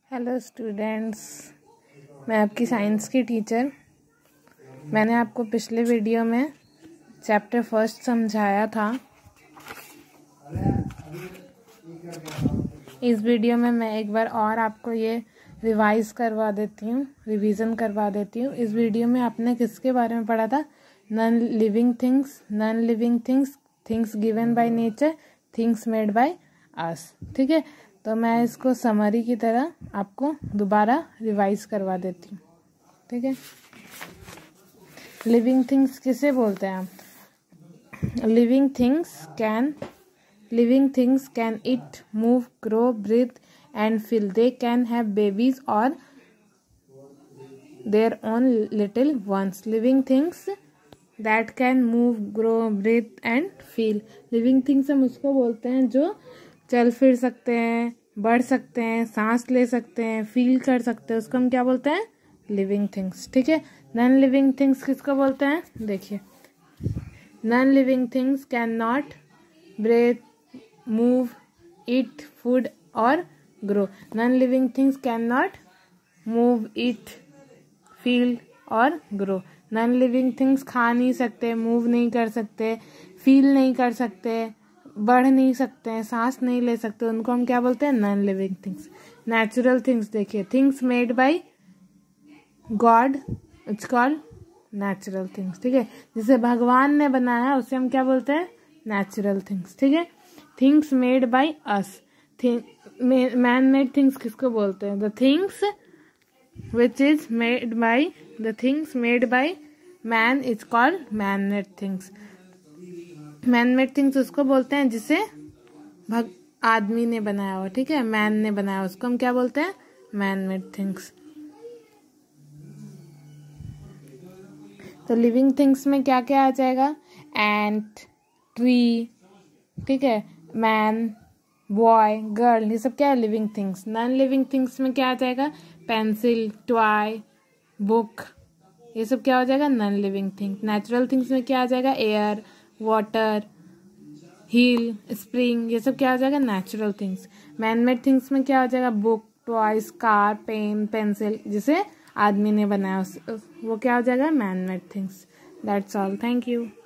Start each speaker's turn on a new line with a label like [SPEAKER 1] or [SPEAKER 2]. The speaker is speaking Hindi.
[SPEAKER 1] हेलो स्टूडेंट्स, मैं आपकी साइंस की टीचर। मैंने आपको पिछले वीडियो में चैप्टर फर्स्ट समझाया था। इस वीडियो में मैं एक बार और आपको ये रिवाइज करवा देती हूँ, रिवीजन करवा देती हूँ। इस वीडियो में आपने किसके बारे में पढ़ा था? Non living things, things given by nature, things made by us. ठीक है, तो मैं इसको समरी की तरह आपको दोबारा रिवाइज करवा देती हूँ। ठीक है, लिविंग थिंग्स किसे बोलते हैं? Living things can eat, move, grow, breathe and feel. They can have babies or their own little ones. Living things that can move, grow, breathe and feel. Living things हम उसको बोलते हैं जो चल फिर सकते हैं, बढ़ सकते हैं, सांस ले सकते हैं, फील कर सकते हैं, उसको हम क्या बोलते हैं? Living things. ठीक है, नॉन लिविंग थिंग्स किसको बोलते हैं? देखिए, non living things can not breathe, move, eat food और grow. Non living things can not move, eat, feel और ग्रो। नॉन लिविंग थिंग्स खा नहीं सकते, मूव नहीं कर सकते, फील नहीं कर सकते, बढ़ नहीं सकते हैं, सांस नहीं ले सकते, उनको हम क्या बोलते हैं? Non living things. Natural things देखिए, things made by God, it's called natural things. ठीक है, जिसे भगवान ने बनाया उसे हम क्या बोलते हैं? Natural things. ठीक है, things made by us, man made things किसको बोलते हैं? The things which is made by the things made by man is called man made things. Man made things उसको बोलते हैं जिसे आदमी ने बनाया हो। ठीक है, मैन ने बनाया, उसको हम क्या बोलते हैं? Man made things. तो लिविंग थिंग्स में क्या क्या आ जाएगा? एंट, ट्री, ठीक है, मैन, बॉय, गर्ल, ये सब क्या है? Living things. Non living things में क्या आ जाएगा? पेंसिल, टॉय, बुक, ये सब क्या हो जाएगा? Non living things. Natural things में क्या आ जाएगा? एयर, वाटर, हील, स्प्रिंग, ये सब क्या हो जाएगा? Natural things. Man made things में क्या हो जाएगा? Book, toys, car, pen, pencil, जिसे आदमी ने बनाया वो क्या हो जाएगा? Man made things. That's all, thank you.